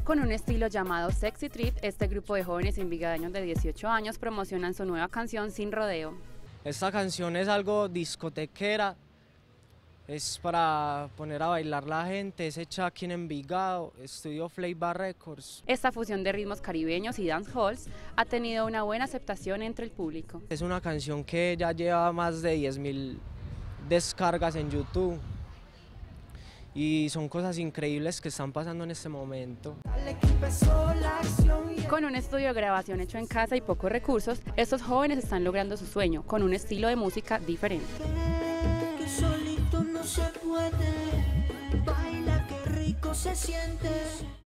Con un estilo llamado Sexy Trip, este grupo de jóvenes envigadaños de 18 años promocionan su nueva canción Sin Rodeo. Esta canción es algo discotequera, es para poner a bailar la gente, es hecha aquí en Envigado, estudio Flavor Records. Esta fusión de ritmos caribeños y dancehalls ha tenido una buena aceptación entre el público. Es una canción que ya lleva más de 10.000 descargas en YouTube. Y son cosas increíbles que están pasando en este momento. Con un estudio de grabación hecho en casa y pocos recursos, estos jóvenes están logrando su sueño, con un estilo de música diferente. Solito no se puede, baila que rico se siente.